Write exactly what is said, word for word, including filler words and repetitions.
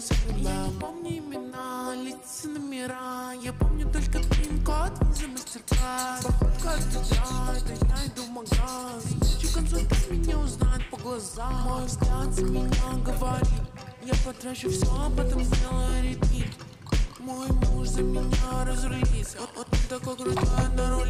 Я не помню имена, лица, номера. Я помню только пин-код, виза, мастер-класс. Поход каждый день, это я иду в магаз. Чуть консультант меня узнает по глазам. Мой взгляд за меня говорит. Я потрачу все, а потом сделаю репит. Мой муж за меня разрулится. Он, он такой крутой, дорогой.